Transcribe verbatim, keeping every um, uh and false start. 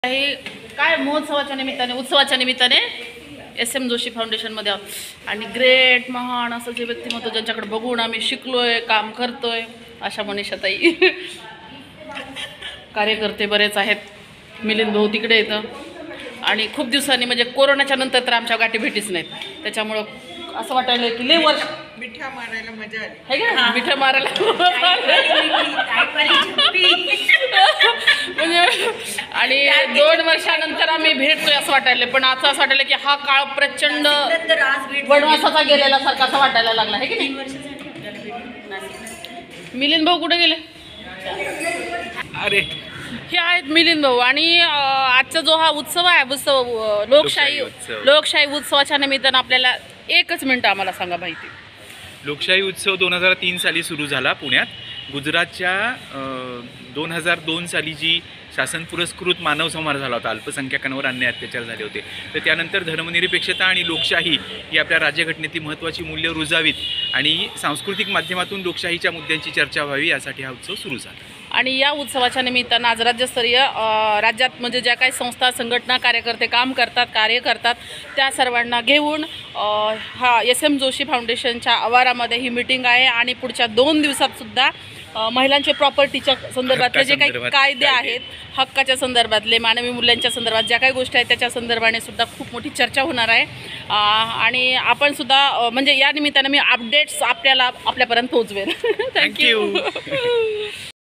काही काय महोत्सवाच्या निमित्ताने उत्सवाच्या निमित्ताने एस एम जोशी फाउंडेशनमध्ये आहोत आणि ग्रेट महान असं जे व्यक्तिमत्व ज्यांच्याकडे बघून आम्ही शिकलोय काम करतोय अशा मनीषाताई कार्यकर्ते बरेच आहेत। मिलिंद भाऊ तिकडे येतं आणि खूप दिवसांनी म्हणजे कोरोनाच्या नंतर तर आमच्या गाठी भेटीच नाहीत, त्याच्यामुळं असं वाटायला की लय वर्ष मिठा मारायला मजा आली है का मिठा मारायला म्हणजे आणि दोन वर्षानंतर आम्ही भेटतोय असं वाटायला, पण असं असं वाटायला की हा काळ प्रचंड वनवासाचा गेलेला सारखा असं वाटायला लागला आहे की नाही। मिलिंद भाऊ कुठे गेले? अरे हे आहेत मिलिंद भाऊ आणि आजचा जो हा उत्सव आहे उत्सव लोकशाही लोकशाही उत्सवाच्या निमित्तानं आपल्याला एकच मिनिट आम्हाला सांगा माहिती। लोकशाही उत्सव दोन हजार तीन साली सुरू झाला पुण्यात। गुजरातच्या दोन हजार दोन साली जी शासन पुरस्कृत मानव संहार झाला होता, अल्पसंख्याकांवर अन्याय अत्याचार झाले होते, तर त्यानंतर धर्मनिरपेक्षता आणि लोकशाही ही आपल्या राज्यघटनेतील महत्त्वाची मूल्य रुजावीत आणि सांस्कृतिक माध्यमातून लोकशाहीच्या मुद्द्यांची चर्चा व्हावी यासाठी हा उत्सव सुरू झाला। आणि या उत्सवाच्या निमित्तानं आज राज्यस्तरीय राज्यात म्हणजे ज्या काही संस्था संघटना कार्यकर्ते काम करतात कार्य करतात त्या सर्वांना घेऊन हा एस एम जोशी फाउंडेशनच्या आवारामध्ये ही मीटिंग आहे आणि पुढच्या दोन दिवसातसुद्धा महिलांच्या प्रॉपर्टीच्या संदर्भातले जे काही कायदे आहेत, हक्काच्या संदर्भातले मानवी मूल्यांच्या संदर्भात ज्या काही गोष्टी आहेत त्याच्या संदर्भाने सुद्धा खूप मोठी चर्चा होणार आहे आणि आपण सुद्धा म्हणजे या निमित्तानं मी अपडेट्स आपल्याला आपल्यापर्यंत पोहोचवेन। थँक्यू।